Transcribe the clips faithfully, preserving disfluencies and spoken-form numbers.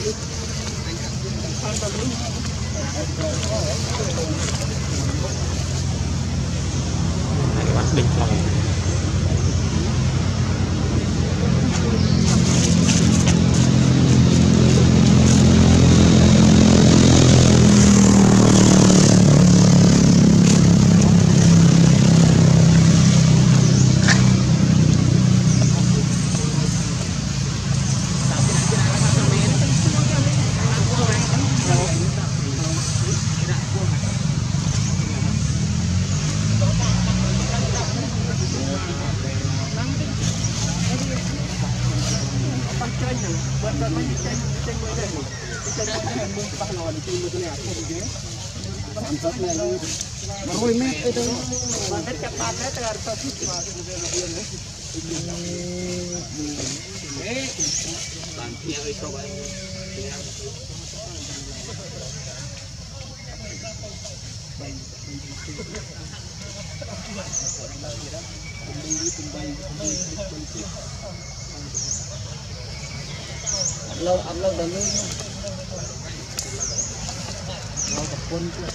bắt đinh lòng rồi mẹ ơi đâu mà đất chặt bát đấy là sao thích mà cái này là điên đấy đấy làm theo ấy sao vậy lâu ăn lâu đần luôn lâu tập quân chưa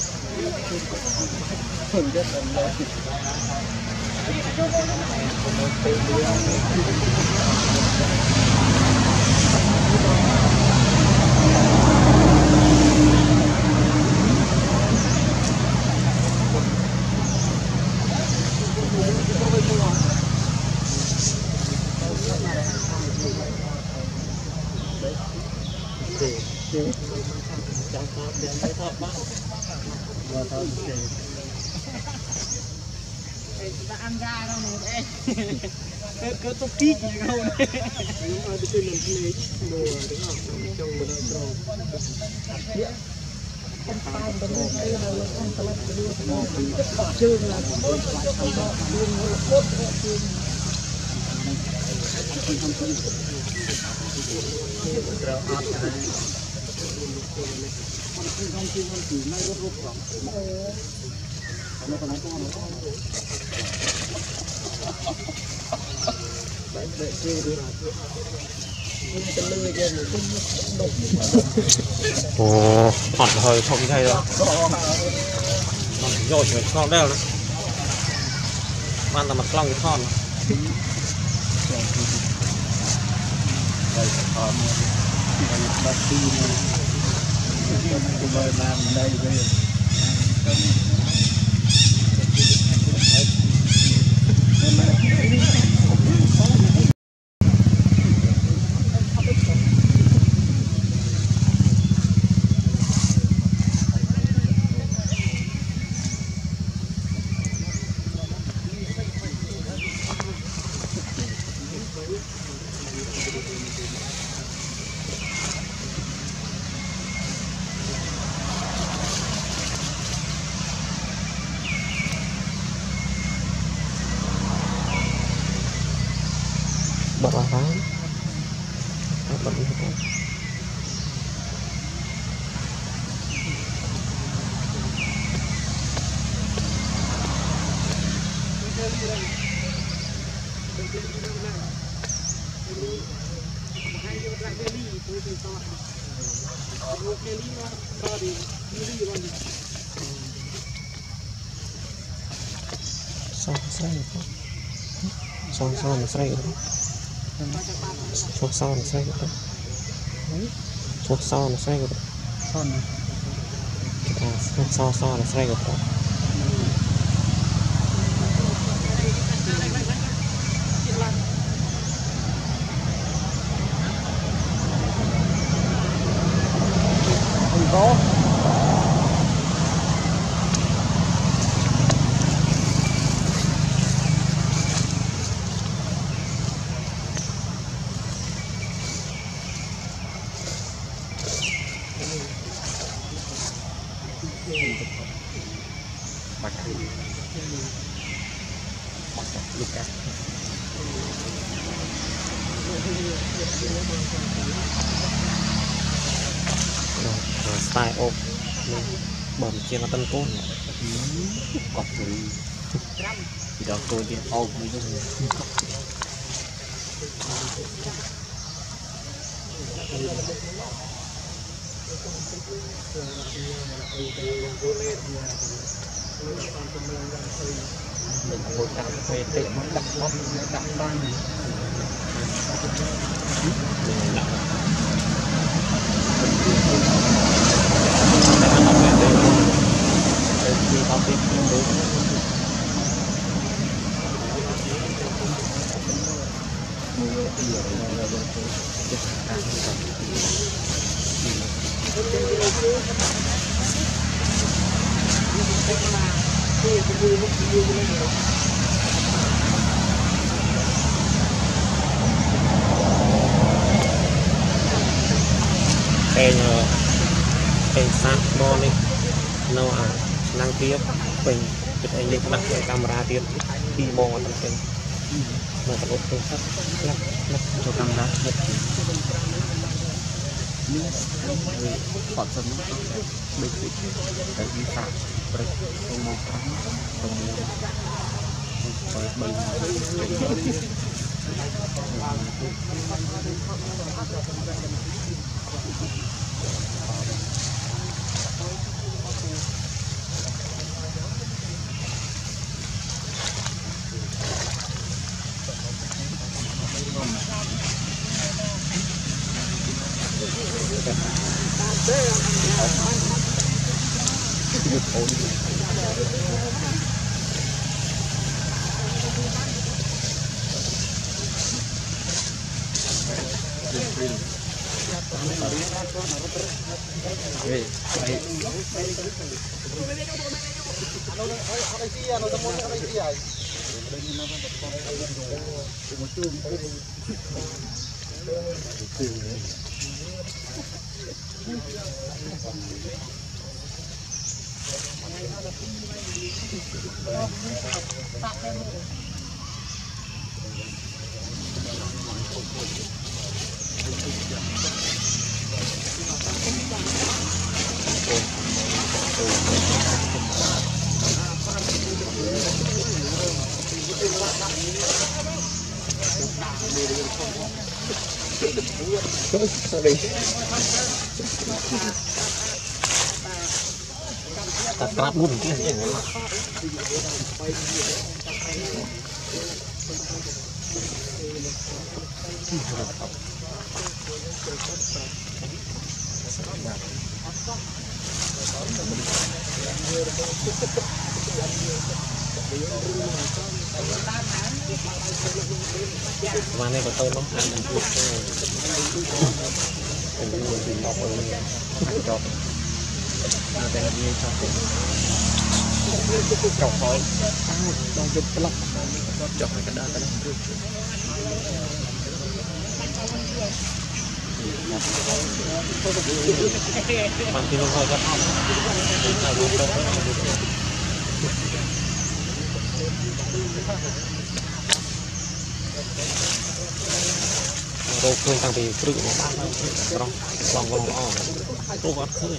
phần rất là lớn chẳng có tiền để thọ bác và thọ tiền ta ăn ra đâu này đấy cứ tôi kít gì không đấy nhưng mà tôi làm cái này đồ đúng không trong một đôi trâu con tay bên đây là con tao lại đưa bỏ chương là bốn chương là cốt chương ồ hot hơi không thay đâu rồi phải cho đeo đấy man là mặt long cái thon đây thon đây đi này tôi làm đây đây bật vào phá bật đi thôi sao sao được sao sao mà sao được chuột sao nó xoay được chuột sao nó xoay được chuột sao sao nó xoay được không có bạch Lucas rồi style ốp bầm trên là tân côn cọc rồi thì đó tôi đi ốp đi một trăm về tiệm đặt bóc đặt ban khi có tiếp đúng em em sát bo đi nó à năng tiếp mình chụp anh lên đặt cái camera tiếp đi mong ở trong kênh mà tập ốp sắt lắp lắp cho camera hết còn sân bên phía cái vi phạm rồi không mong thắng không mong bởi sorry tak kerap pun mana betul loh ada dia coklat coklat đang chụp lóc chọc cái đá cái bằng thì không phải gặp rồi khơi tăng về tự nó ban rồi lòng lòng o tôi vẫn khơi